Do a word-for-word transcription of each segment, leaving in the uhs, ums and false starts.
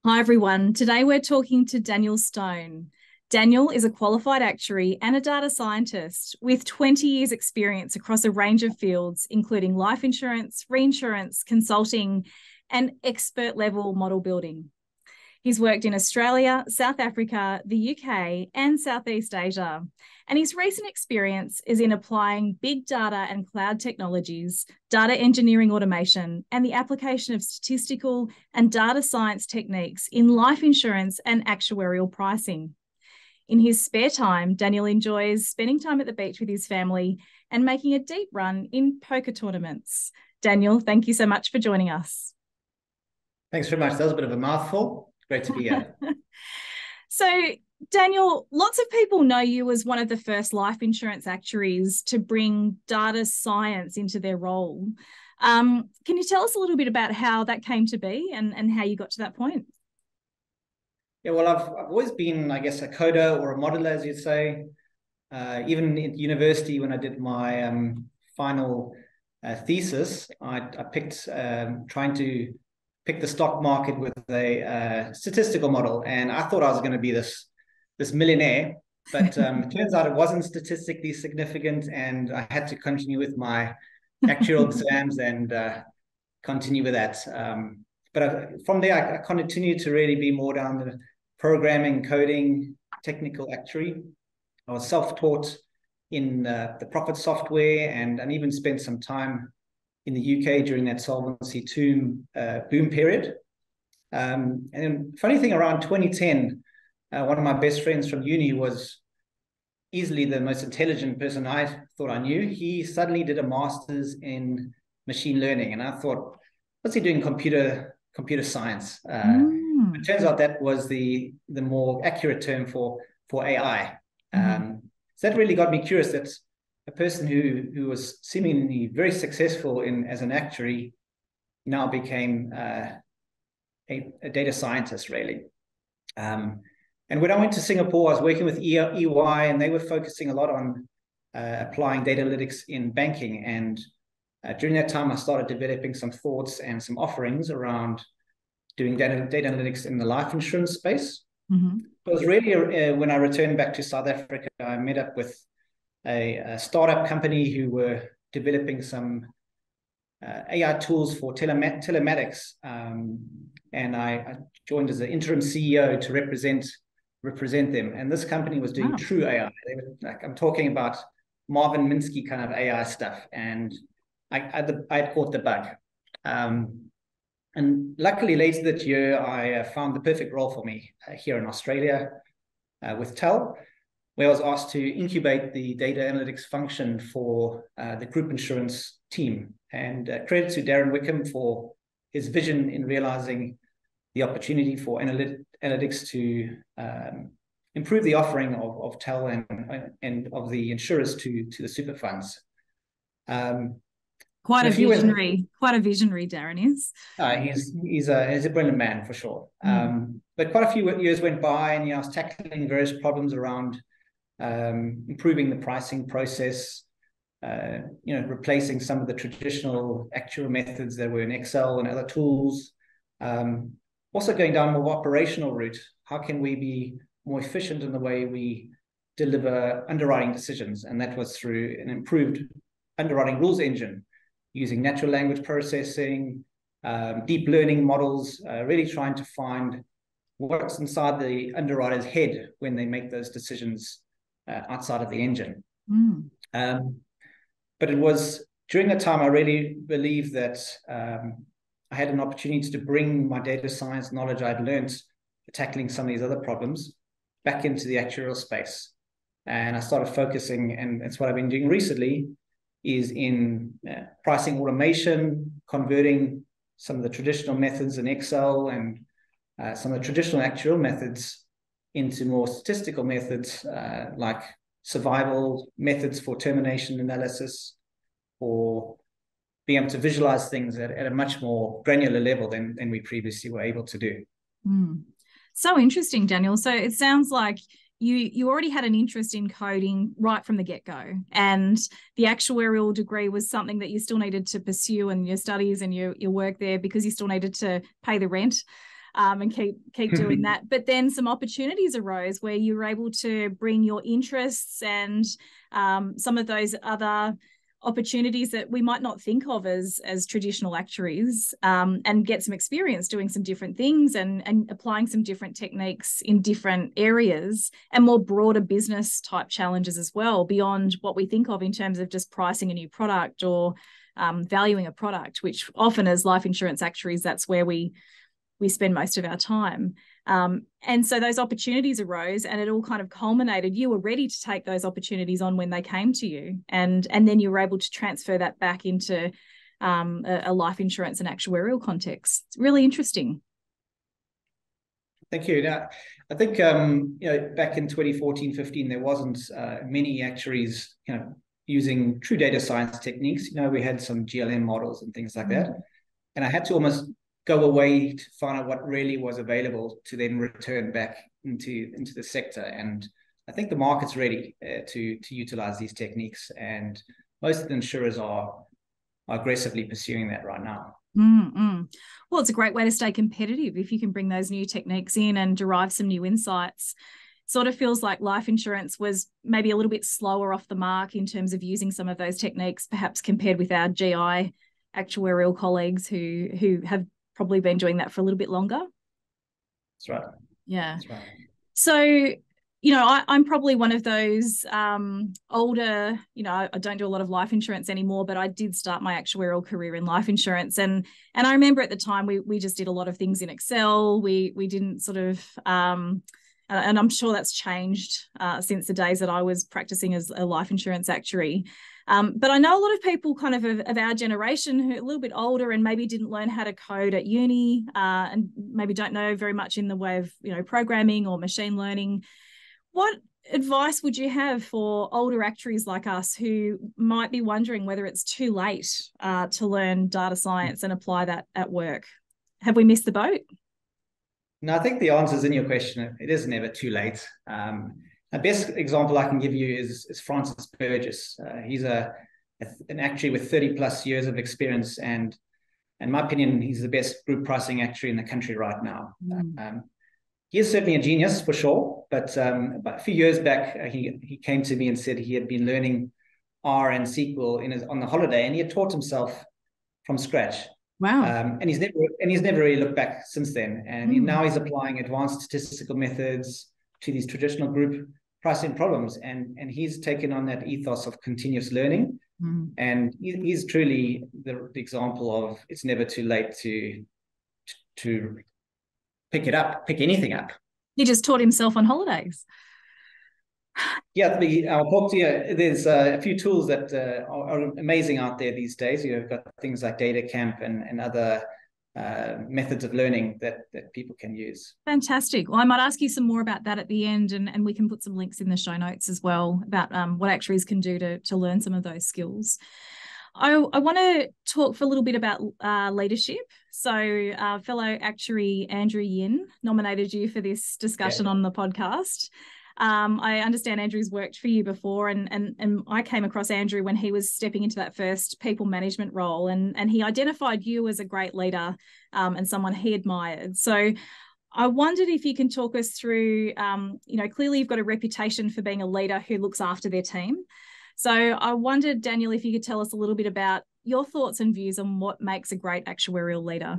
Hi, everyone. Today we're talking to Daniel Stone. Daniel is a qualified actuary and a data scientist with twenty years experience across a range of fields, including life insurance, reinsurance, consulting, and expert level model building. He's worked in Australia, South Africa, the U K, and Southeast Asia. And his recent experience is in applying big data and cloud technologies, data engineering automation, and the application of statistical and data science techniques in life insurance and actuarial pricing. In his spare time, Daniel enjoys spending time at the beach with his family and making a deep run in poker tournaments. Daniel, thank you so much for joining us. Thanks very much. That was a bit of a mouthful. Great to be here. So, Daniel, lots of people know you as one of the first life insurance actuaries to bring data science into their role. Um, can you tell us a little bit about how that came to be and, and how you got to that point? Yeah, well, I've, I've always been, I guess, a coder or a modeler, as you'd say. Uh, even at university, when I did my um, final uh, thesis, I, I picked um, trying to pick the stock market with a uh, statistical model, and I thought I was going to be this this millionaire, but um, it turns out it wasn't statistically significant, and I had to continue with my actuarial exams and uh, continue with that. Um, but I, from there, I, I continued to really be more down the programming, coding, technical actuary. I was self-taught in uh, the profit software, and, and even spent some time in the U K during that Solvency two uh, boom period. Um, and funny thing, around twenty ten, uh, one of my best friends from uni was easily the most intelligent person I thought I knew. He suddenly did a master's in machine learning, and I thought, what's he doing? Computer computer science. Uh, Mm. It turns out that was the the more accurate term for for A I. Mm-hmm. Um, so that really got me curious that a person who who was seemingly very successful in as an actuary now became uh, a, a data scientist, really. Um, and when I went to Singapore, I was working with E Y, and they were focusing a lot on uh, applying data analytics in banking. And uh, during that time, I started developing some thoughts and some offerings around doing data, data analytics in the life insurance space. Mm-hmm. It was really uh, when I returned back to South Africa, I met up with a, a startup company who were developing some uh, A I tools for telema- telematics. Um, and I, I joined as an interim C E O to represent represent them. And this company was doing wow. true A I. They were, like, I'm talking about Marvin Minsky kind of A I stuff. And I, I, I had caught the bug. Um, and luckily, later that year, I uh, found the perfect role for me uh, here in Australia uh, with Tel, where I was asked to incubate the data analytics function for uh, the group insurance team. And uh, credit to Darren Wickham for his vision in realizing the opportunity for analyt- analytics to um, improve the offering of, of Tel and, and of the insurers to, to the super funds. Um, Quite so a visionary, went, quite a visionary, Darren is. Uh, he's he's a he's a brilliant man for sure. Mm. Um, but quite a few years went by, and you know, I was tackling various problems around um, improving the pricing process, uh, you know, replacing some of the traditional actual methods that were in Excel and other tools. Um, also going down a more operational route. How can we be more efficient in the way we deliver underwriting decisions? And that was through an improved underwriting rules engine using natural language processing, um, deep learning models, uh, really trying to find what's inside the underwriter's head when they make those decisions uh, outside of the engine. Mm. Um, but it was during that time I really believed that um, I had an opportunity to bring my data science knowledge I'd learned tackling some of these other problems back into the actuarial space. And I started focusing, and that's what I've been doing recently, is in uh, pricing automation, converting some of the traditional methods in Excel and uh, some of the traditional actuarial methods into more statistical methods uh, like survival methods for termination analysis, or being able to visualize things at, at a much more granular level than, than we previously were able to do. Mm. So interesting, Daniel. So it sounds like you you already had an interest in coding right from the get-go, and the actuarial degree was something that you still needed to pursue in your studies and your, your work there because you still needed to pay the rent. um, and keep keep doing that. But then some opportunities arose where you were able to bring your interests and um, some of those other opportunities that we might not think of as as traditional actuaries, um, and get some experience doing some different things and and applying some different techniques in different areas and more broader business type challenges as well, beyond what we think of in terms of just pricing a new product or um, valuing a product, which often as life insurance actuaries, that's where we we spend most of our time. Um, and so those opportunities arose and it all kind of culminated. You were ready to take those opportunities on when they came to you. And, and then you were able to transfer that back into um, a, a life insurance and actuarial context. It's really interesting. Thank you. Now, I think, um, you know, back in twenty fourteen, fifteen, there wasn't uh, many actuaries, you know, using true data science techniques. You know, we had some G L M models and things like mm-hmm. that. And I had to almost go away to find out what really was available to then return back into, into the sector. And I think the market's ready uh, to, to utilize these techniques. And most of the insurers are, are aggressively pursuing that right now. Mm-hmm. Well, it's a great way to stay competitive if you can bring those new techniques in and derive some new insights. Sort of feels like life insurance was maybe a little bit slower off the mark in terms of using some of those techniques, perhaps compared with our G I actuarial colleagues who who have probably been doing that for a little bit longer. That's right. Yeah. That's right. So, you know, I, I'm probably one of those um, older, you know, I don't do a lot of life insurance anymore, but I did start my actuarial career in life insurance. And and I remember at the time we we just did a lot of things in Excel. We we didn't sort of, um, and I'm sure that's changed uh, since the days that I was practicing as a life insurance actuary. Um, but I know a lot of people kind of of, of our generation who are a little bit older and maybe didn't learn how to code at uni uh, and maybe don't know very much in the way of, you know, programming or machine learning. What advice would you have for older actuaries like us who might be wondering whether it's too late uh, to learn data science and apply that at work? Have we missed the boat? No, I think the answer is in your question. It is never too late. Um, the best example I can give you is, is Francis Burgess. Uh, he's a, a an actuary with thirty plus years of experience, and in my opinion, he's the best group pricing actuary in the country right now. Mm. Um, he is certainly a genius for sure, but um, about a few years back, uh, he he came to me and said he had been learning R and S Q L in his, on the holiday, and he had taught himself from scratch. Wow. Um, and he's never and he's never really looked back since then. And mm. he, now he's applying advanced statistical methods to these traditional group pricing problems. And, and he's taken on that ethos of continuous learning. Mm. And he, he's truly the, the example of it's never too late to, to pick it up, pick anything up. He just taught himself on holidays. Yeah, the, I'll talk to you. There's uh, a few tools that uh, are, are amazing out there these days. You've got things like Data Camp and, and other uh, methods of learning that, that people can use. Fantastic. Well, I might ask you some more about that at the end, and, and we can put some links in the show notes as well about um, what actuaries can do to, to learn some of those skills. I, I want to talk for a little bit about uh, leadership. So uh, fellow actuary Andrew Yin nominated you for this discussion yeah. on the podcast. Um, I understand Andrew's worked for you before, and, and, and I came across Andrew when he was stepping into that first people management role, and, and he identified you as a great leader um, and someone he admired. So I wondered if you can talk us through, um, you know, clearly you've got a reputation for being a leader who looks after their team. So I wondered, Daniel, if you could tell us a little bit about your thoughts and views on what makes a great actuarial leader.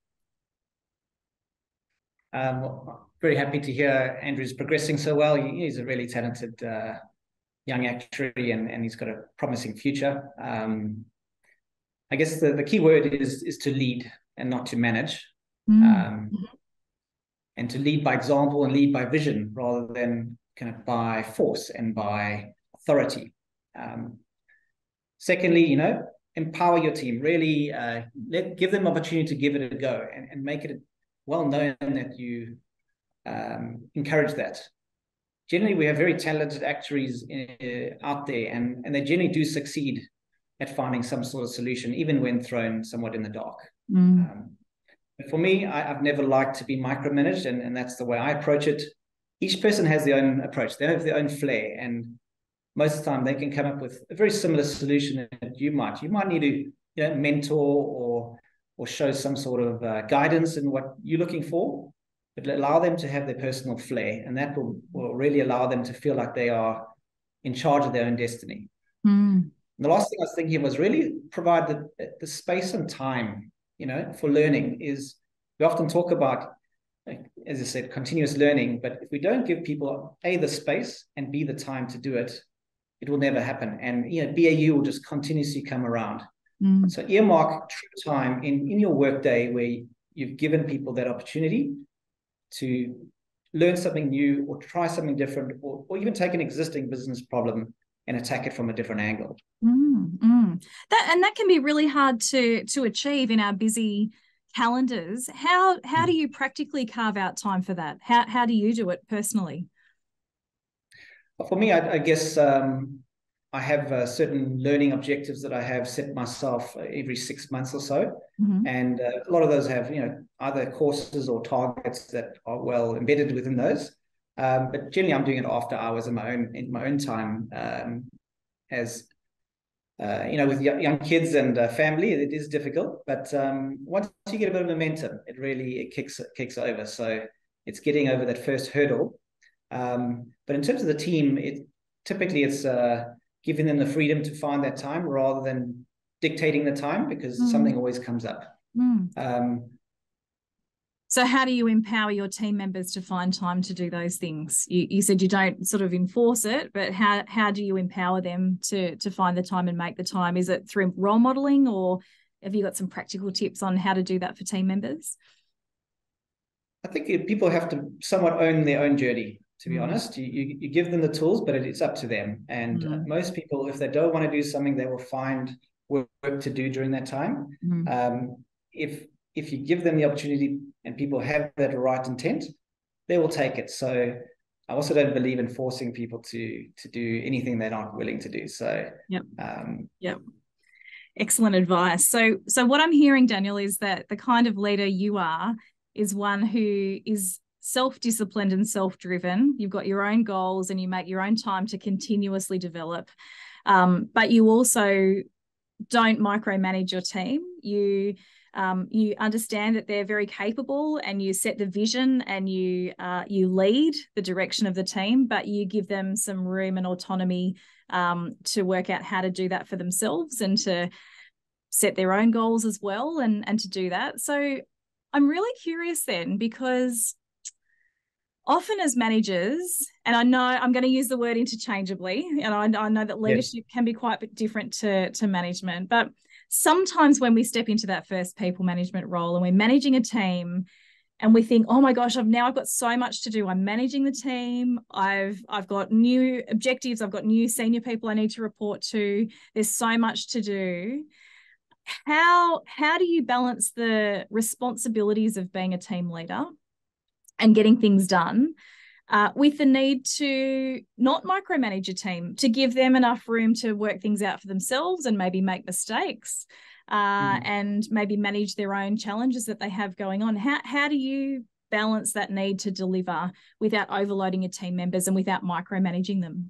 Um, well, very happy to hear Andrew's progressing so well. He, he's a really talented uh, young actuary, and, and he's got a promising future. Um, I guess the, the key word is, is to lead and not to manage. Mm. Um, and to lead by example and lead by vision rather than kind of by force and by authority. Um, secondly, you know, empower your team. Really uh, let give them opportunity to give it a go, and, and make it well known that you um, encourage that. Generally, we have very talented actuaries in, uh, out there, and, and they generally do succeed at finding some sort of solution, even when thrown somewhat in the dark. Mm. Um, but for me, I, I've never liked to be micromanaged, and, and that's the way I approach it. Each person has their own approach. They have their own flair, and most of the time they can come up with a very similar solution that you might. You might need to, you know, mentor or or show some sort of uh, guidance in what you're looking for, but allow them to have their personal flair, and that will, will really allow them to feel like they are in charge of their own destiny. Mm. The last thing I was thinking was really provide the, the space and time, you know, for learning. Is we often talk about, as I said, continuous learning, but if we don't give people A, the space, and B, the time to do it, it will never happen. And, you know, B A U will just continuously come around. Mm. So earmark true time in, in your workday where you've given people that opportunity to learn something new or try something different, or, or even take an existing business problem and attack it from a different angle. Mm, mm. That and that can be really hard to to achieve in our busy calendars. How how do you practically carve out time for that? How how do you do it personally? For me, I, I guess um, I have uh, certain learning objectives that I have set myself every six months or so, Mm-hmm. and uh, a lot of those have, you know, either courses or targets that are well embedded within those. Um, but generally, I'm doing it after hours in my own in my own time, um, as uh, you know, with young kids and uh, family, it is difficult. But um, once you get a bit of momentum, it really it kicks it kicks over. So it's getting over that first hurdle. Um, but in terms of the team, it typically it's uh, giving them the freedom to find that time rather than dictating the time, because Mm. something always comes up. Mm. Um, So how do you empower your team members to find time to do those things? You, you said you don't sort of enforce it, but how how do you empower them to to find the time and make the time? Is it through role modeling, or have you got some practical tips on how to do that for team members? I think people have to somewhat own their own journey. To be Mm. honest, you, you, you give them the tools, but it's up to them. And Mm. most people, if they don't want to do something, they will find work to do during that time. Mm. Um, if if you give them the opportunity and people have that right intent, they will take it. So I also don't believe in forcing people to to do anything they're not willing to do. So Yep. um, Yep. Excellent advice. So, so what I'm hearing, Daniel, is that the kind of leader you are is one who is self-disciplined and self-driven. You've got your own goals and you make your own time to continuously develop. Um, but you also don't micromanage your team. You um, you understand that they're very capable, and you set the vision and you uh, you lead the direction of the team, but you give them some room and autonomy um, to work out how to do that for themselves and to set their own goals as well, and, and to do that. So I'm really curious then, because often as managers, and I know I'm going to use the word interchangeably, and I, I know that leadership yes. can be quite different to, to management, but sometimes when we step into that first people management role and we're managing a team and we think, oh my gosh, I've now I've got so much to do. I'm managing the team. I've I've got new objectives. I've got new senior people I need to report to. There's so much to do. How how do you balance the responsibilities of being a team leader and getting things done uh, with the need to not micromanage a team, to give them enough room to work things out for themselves and maybe make mistakes uh, mm-hmm. and maybe manage their own challenges that they have going on? How, how do you balance that need to deliver without overloading your team members and without micromanaging them?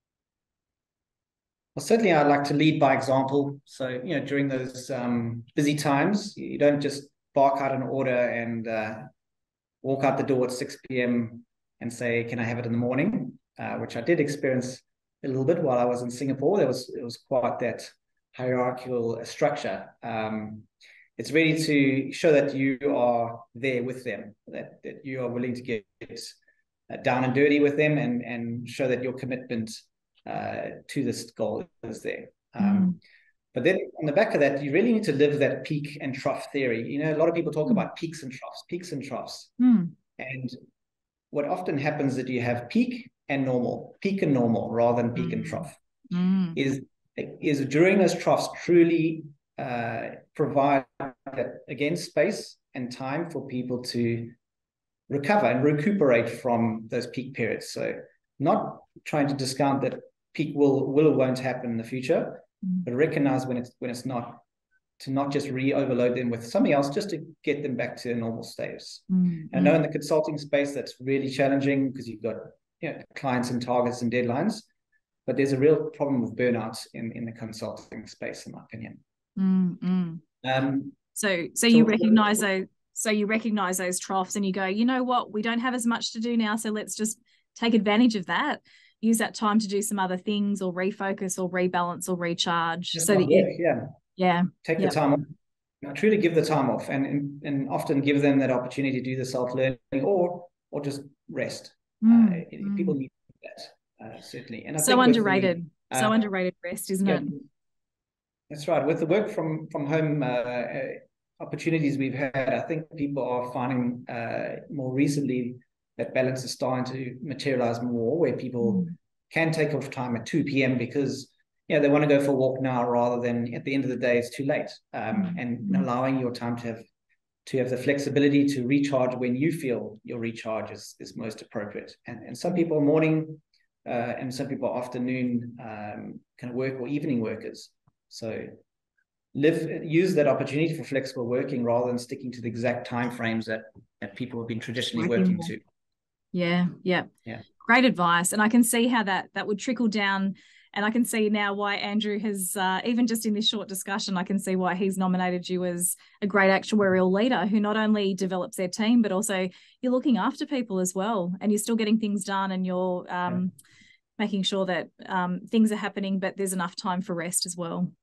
Well, certainly I like to lead by example. So, you know, during those um, busy times, you don't just bark out an order and uh, walk out the door at six p.m. and say, can I have it in the morning? Uh, which I did experience a little bit while I was in Singapore. There was, it was quite that hierarchical structure. Um, it's really to show that you are there with them, that, that you are willing to get uh, down and dirty with them, and, and show that your commitment uh, to this goal is there. Um, mm. But then on the back of that, you really need to live that peak and trough theory. You know, a lot of people talk mm. about peaks and troughs, peaks and troughs. Mm. And what often happens is that you have peak and normal, peak and normal, rather than peak mm. and trough. Mm. Is, is during those troughs truly uh, provide, that, again, space and time for people to recover and recuperate from those peak periods. So not trying to discount that peak will, will or won't happen in the future, but recognize when it's when it's not, to not just re-overload them with something else, just to get them back to their normal status. Mm-hmm. I know in the consulting space that's really challenging because you've got, you know, clients and targets and deadlines, but there's a real problem with burnout in, in the consulting space, in my opinion. Mm-hmm. Um, So, so So you recognize those, so you recognize those troughs and you go, you know what, we don't have as much to do now. So let's just take advantage of that. Use that time to do some other things or refocus or rebalance or recharge. just So not that you, work, yeah. yeah. Take yeah. the time off. Truly give the time off, and, and and often give them that opportunity to do the self-learning or or just rest. Mm, Uh, mm. People need that, uh, certainly. And I So think underrated. with the, uh, so underrated rest, isn't yeah, it? that's right. With the work from from home uh, opportunities we've had, I think people are finding uh, more recently that balance is starting to materialize more, where people mm. can take off time at two p.m. because yeah, they want to go for a walk now rather than at the end of the day it's too late, um, mm. and mm. allowing your time to have to have the flexibility to recharge when you feel your recharge is, is most appropriate. And, and some people are morning uh, and some people are afternoon um, kind of work or evening workers. So live use that opportunity for flexible working rather than sticking to the exact time frames that, that people have been traditionally working to. Yeah, yeah. Yeah. Great advice. And I can see how that that would trickle down. And I can see now why Andrew has, uh, even just in this short discussion, I can see why he's nominated you as a great actuarial leader who not only develops their team, but also you're looking after people as well. And you're still getting things done and you're um, yeah. making sure that um, things are happening, but there's enough time for rest as well.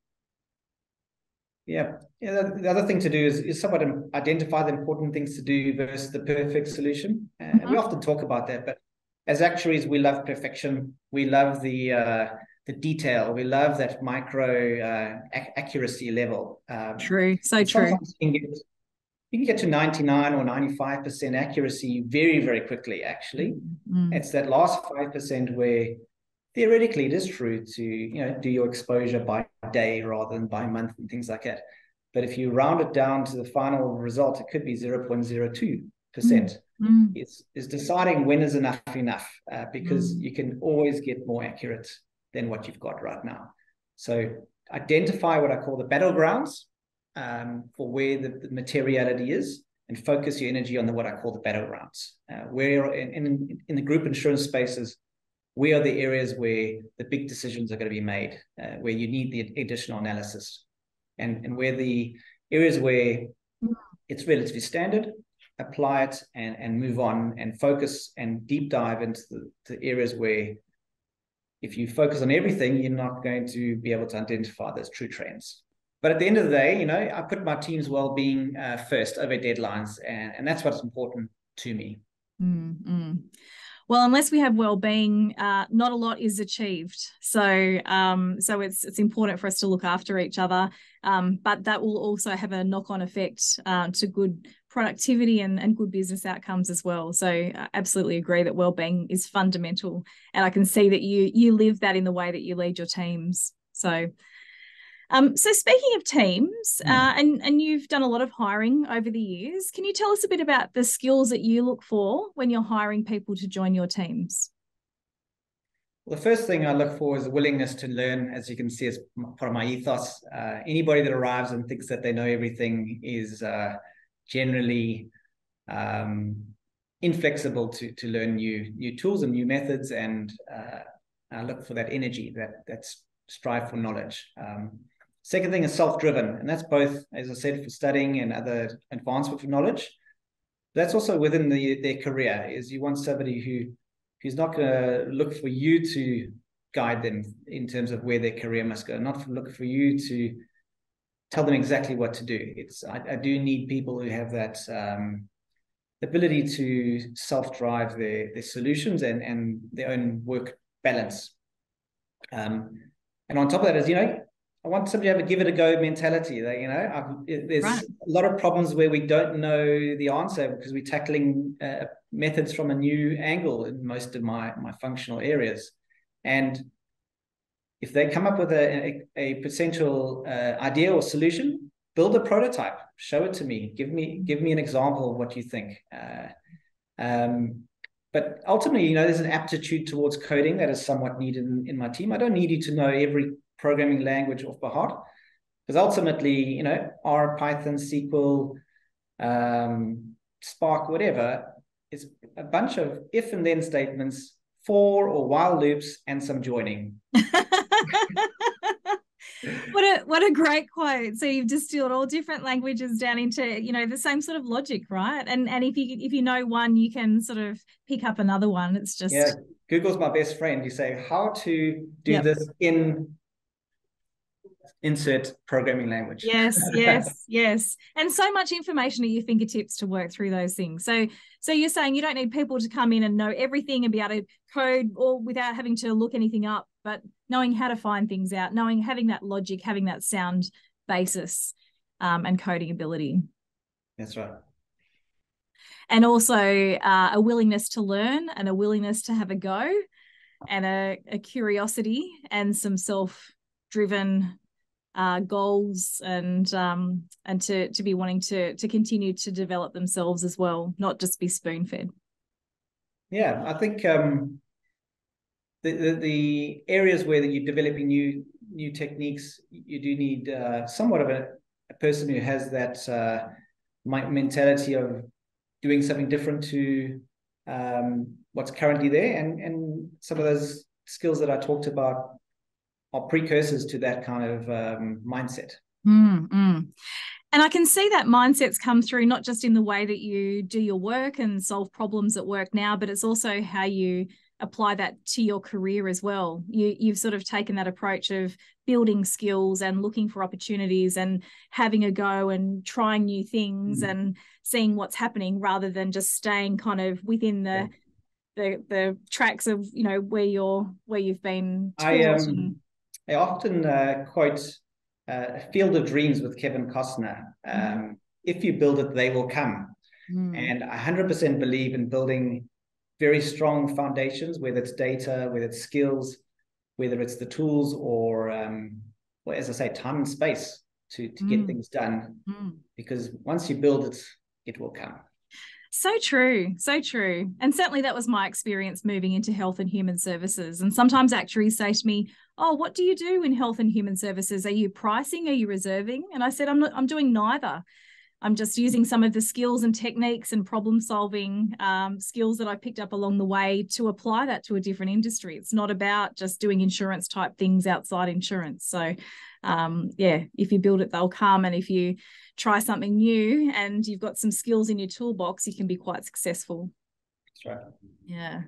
Yeah. Yeah. The, the other thing to do is, is somewhat identify the important things to do versus the perfect solution. And mm-hmm. we often talk about that, but as actuaries, we love perfection. We love the uh, the detail. We love that micro uh, ac- accuracy level. Um, true. So true. Sometimes you can, get, you can get to ninety-nine or ninety-five percent accuracy very, very quickly, actually. Mm-hmm. It's that last five percent where theoretically it is true to, you know, do your exposure by day rather than by month and things like that. But if you round it down to the final result, it could be zero point zero two percent. Mm. It's, it's deciding when is enough enough, uh, because mm. you can always get more accurate than what you've got right now. So identify what I call the battlegrounds um, for where the, the materiality is, and focus your energy on the what I call the battlegrounds. Uh, where in, in, in the group insurance spaces, where are the areas where the big decisions are going to be made, uh, where you need the additional analysis, and, and where the areas where it's relatively standard, apply it and, and move on and focus and deep dive into the, the areas where if you focus on everything, you're not going to be able to identify those true trends. But at the end of the day, you know, I put my team's well-being uh, first over deadlines, and, and that's what's important to me. Mm-hmm. Well, unless we have well-being, uh, not a lot is achieved. So, um, so it's it's important for us to look after each other, um, but that will also have a knock-on effect uh, to good productivity and, and good business outcomes as well. So, I absolutely agree that well-being is fundamental, and I can see that you you live that in the way that you lead your teams. So. Um, so speaking of teams, uh, and, and you've done a lot of hiring over the years, can you tell us a bit about the skills that you look for when you're hiring people to join your teams? Well, the first thing I look for is a willingness to learn, as you can see, as part of my ethos. Uh, anybody that arrives and thinks that they know everything is uh, generally um, inflexible to, to learn new, new tools and new methods, and uh, I look for that energy, that, that strive for knowledge. Um, Second thing is self-driven, and that's both, as I said, for studying and other advancement of knowledge. That's also within the, their career, is you want somebody who who's not going to look for you to guide them in terms of where their career must go, not look for you to tell them exactly what to do. It's I, I do need people who have that um, ability to self-drive their, their solutions and, and their own work balance. Um, and on top of that is, you know, I want somebody to have a give it a go mentality. That, you know, I've, there's right. a lot of problems where we don't know the answer because we're tackling uh, methods from a new angle in most of my, my functional areas. And if they come up with a, a, a potential uh, idea or solution, build a prototype, show it to me, give me, give me an example of what you think. Uh, um, but ultimately, you know, there's an aptitude towards coding that is somewhat needed in, in my team. I don't need you to know every programming language off by heart, because ultimately, you know, R, Python, S Q L, um, Spark, whatever, is a bunch of if and then statements, for or while loops, and some joining. What a what a great quote. So you've distilled all different languages down into, you know, the same sort of logic, right? And and if you if you know one, you can sort of pick up another one. It's just yeah. Google's my best friend. You say how to do yep. this in insert programming language. Yes, yes, yes. And so much information at your fingertips to work through those things. So so you're saying you don't need people to come in and know everything and be able to code or without having to look anything up, but knowing how to find things out, knowing, having that logic, having that sound basis um, and coding ability. That's right. And also uh, a willingness to learn and a willingness to have a go and a, a curiosity and some self-driven uh, goals and um, and to to be wanting to to continue to develop themselves as well, not just be spoon-fed. Yeah, I think um, the, the the areas where you're developing new new techniques, you do need uh, somewhat of a, a person who has that uh, mentality of doing something different to um, what's currently there, and and some of those skills that I talked about are precursors to that kind of um, mindset. Mm-hmm. And I can see that mindsets come through not just in the way that you do your work and solve problems at work now, but it's also how you apply that to your career as well. You, you've sort of taken that approach of building skills and looking for opportunities and having a go and trying new things mm. and seeing what's happening rather than just staying kind of within the yeah. the the tracks of, you know, where you're where you've been taught. I um and... I often uh, quote uh, Field of Dreams with Kevin Costner. Um, mm. If you build it, they will come. Mm. And I one hundred percent believe in building very strong foundations, whether it's data, whether it's skills, whether it's the tools or, um, well, as I say, time and space to, to mm. get things done. Mm. Because once you build it, it will come. So true, so true. And certainly that was my experience moving into health and human services. And sometimes actuaries say to me, oh, what do you do in health and human services? Are you pricing? Are you reserving? And I said, I'm not, I'm doing neither. I'm just using some of the skills and techniques and problem solving um, skills that I picked up along the way to apply that to a different industry. It's not about just doing insurance type things outside insurance. So um, yeah, if you build it, they'll come. And if you try something new and you've got some skills in your toolbox, you can be quite successful. That's right. Yeah.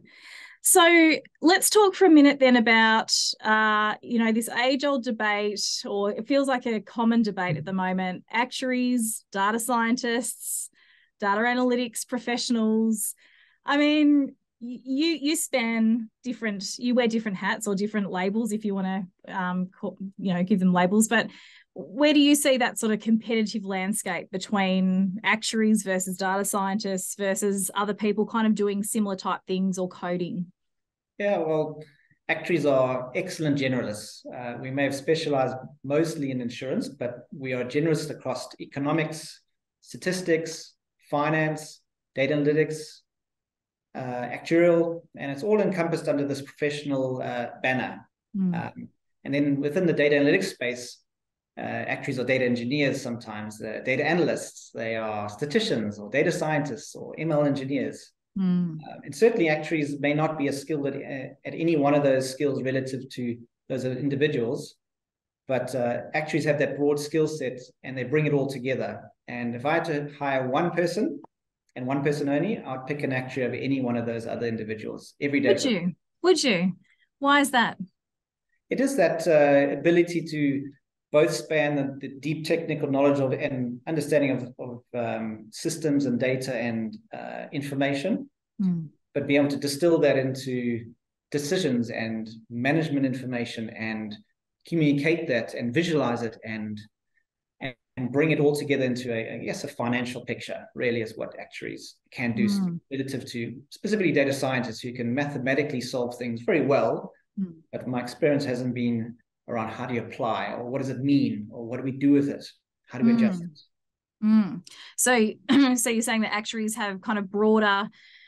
So let's talk for a minute then about, uh, you know, this age-old debate, or it feels like a common debate at the moment, actuaries, data scientists, data analytics professionals. I mean, you you span different, you wear different hats or different labels if you want to, um, call, you know, give them labels. But where do you see that sort of competitive landscape between actuaries versus data scientists versus other people kind of doing similar type things or coding? Yeah, well, actuaries are excellent generalists. Uh, we may have specialized mostly in insurance, but we are generalists across economics, statistics, finance, data analytics, uh, actuarial, and it's all encompassed under this professional uh, banner. Mm. Um, and then within the data analytics space, Uh, actuaries are data engineers sometimes, uh, data analysts, they are statisticians or data scientists or M L engineers. Mm. Uh, and certainly actuaries may not be as skilled at, uh, at any one of those skills relative to those individuals, but uh, actuaries have that broad skill set and they bring it all together. And if I had to hire one person and one person only, I'd pick an actuary over any one of those other individuals every day. Would you? Would you? Why is that? It is that uh, ability to both span the, the deep technical knowledge of and understanding of, of um, systems and data and uh, information, mm. but be able to distill that into decisions and management information and communicate that and visualize it and and, and bring it all together into a, I guess, a financial picture, really is what actuaries can do mm. relative to specifically data scientists who can mathematically solve things very well, mm. but my experience hasn't been around how do you apply, or what does it mean, or what do we do with it? How do we mm. adjust it? Mm. So, so you're saying that actuaries have kind of broader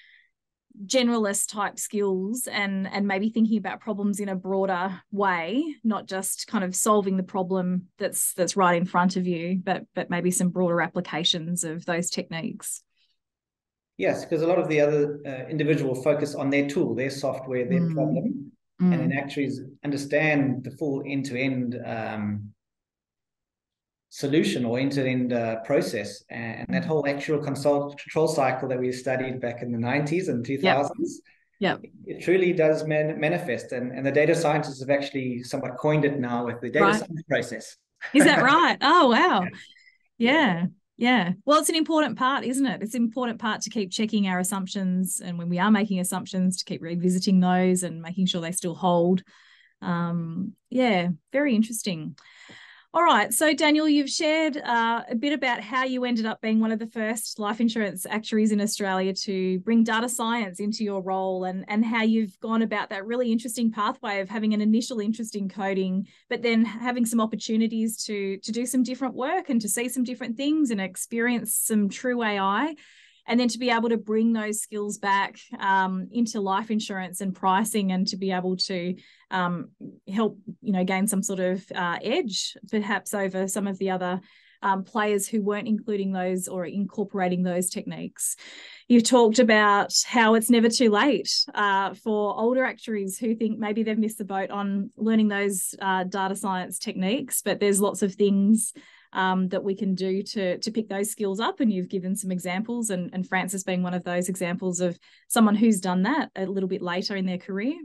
generalist type skills and, and maybe thinking about problems in a broader way, not just kind of solving the problem that's that's right in front of you, but but maybe some broader applications of those techniques. Yes, because a lot of the other uh, individual focus on their tool, their software, their mm. problem. Mm. And then actuaries understand the full end-to-end um, solution or end-to-end uh, process. And that whole actual consult control cycle that we studied back in the nineties and two thousands, yep. Yep. it truly does man manifest. And, and the data scientists have actually somewhat coined it now with the data right. science process. Is that right? Oh, wow. Yeah. yeah. Yeah. Well, it's an important part, isn't it? It's an important part to keep checking our assumptions. And when we are making assumptions, to keep revisiting those and making sure they still hold. Um, yeah, very interesting. All right. So, Daniel, you've shared uh, a bit about how you ended up being one of the first life insurance actuaries in Australia to bring data science into your role, and, and how you've gone about that really interesting pathway of having an initial interest in coding, but then having some opportunities to, to do some different work and to see some different things and experience some true A I. And then to be able to bring those skills back um, into life insurance and pricing, and to be able to um, help, you know, gain some sort of uh, edge, perhaps over some of the other um, players who weren't including those or incorporating those techniques. You've talked about how it's never too late uh, for older actuaries who think maybe they've missed the boat on learning those uh, data science techniques, but there's lots of things Um, that we can do to, to pick those skills up. And you've given some examples, and, and Francis being one of those examples of someone who's done that a little bit later in their career.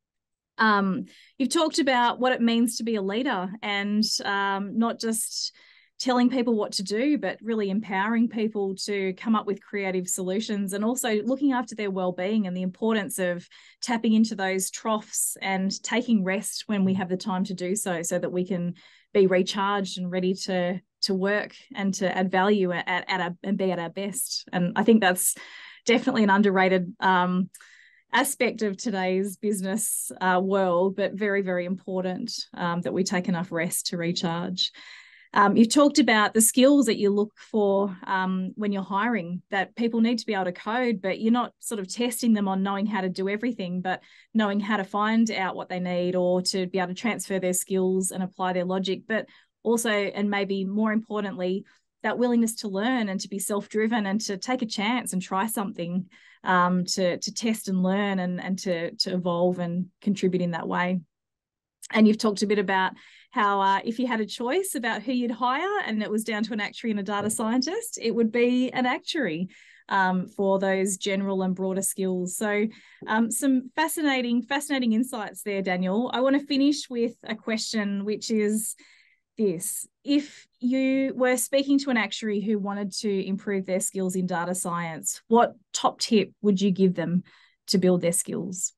Um, you've talked about what it means to be a leader, and um, not just telling people what to do, but really empowering people to come up with creative solutions, and also looking after their well-being, and the importance of tapping into those troughs and taking rest when we have the time to do so, so that we can be recharged and ready to to work and to add value at, at our, and be at our best. And I think that's definitely an underrated um, aspect of today's business uh, world, but very, very important um, that we take enough rest to recharge. Um, you've talked about the skills that you look for um, when you're hiring, that people need to be able to code, but you're not sort of testing them on knowing how to do everything, but knowing how to find out what they need, or to be able to transfer their skills and apply their logic, but also, and maybe more importantly, that willingness to learn and to be self-driven and to take a chance and try something, um, to, to test and learn, and, and to, to evolve and contribute in that way. And you've talked a bit about how uh, if you had a choice about who you'd hire, and it was down to an actuary and a data scientist, it would be an actuary um, for those general and broader skills. So um, some fascinating, fascinating insights there, Daniel. I want to finish with a question, which is this. If you were speaking to an actuary who wanted to improve their skills in data science, what top tip would you give them to build their skills?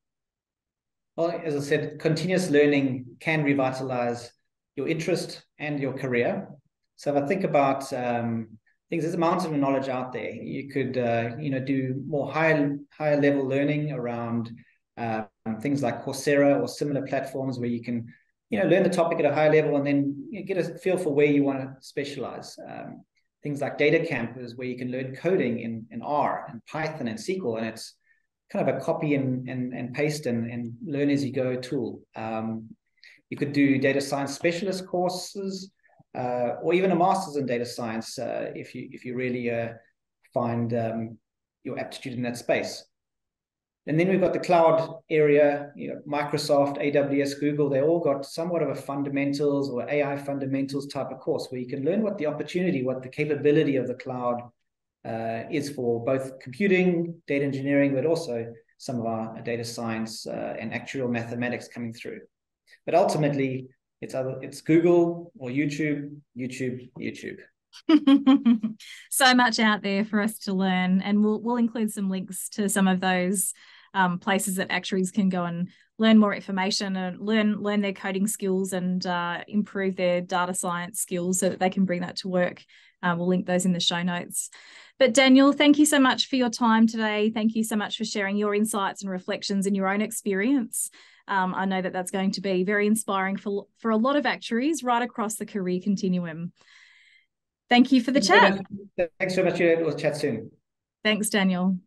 Well, as I said, continuous learning can revitalize your interest and your career. So if I think about um, things, there's a mountain of knowledge out there. You could, uh, you know, do more higher, higher level learning around uh, things like Coursera or similar platforms where you can, you know, learn the topic at a high level and then you know, get a feel for where you want to specialize. Um, things like data campers where you can learn coding in, in R and Python and S Q L, and it's kind of a copy and, and, and paste and, and learn as you go tool. Um, you could do data science specialist courses, uh, or even a master's in data science uh, if you if you really uh, find um, your aptitude in that space. And then we've got the cloud area, you know, Microsoft, A W S, Google, they all got somewhat of a fundamentals or A I fundamentals type of course where you can learn what the opportunity, what the capability of the cloud uh, is for both computing, data engineering, but also some of our data science uh, and actuarial mathematics coming through. But ultimately, it's other, it's Google or YouTube, YouTube, YouTube. So much out there for us to learn, and we'll we'll include some links to some of those um, places that actuaries can go and learn more information and learn learn their coding skills and uh, improve their data science skills so that they can bring that to work. Uh, we'll link those in the show notes. But Daniel, thank you so much for your time today. Thank you so much for sharing your insights and reflections in your own experience. Um, I know that that's going to be very inspiring for, for a lot of actuaries right across the career continuum. Thank you for the chat. Thanks so much. We'll chat soon. Thanks, Daniel.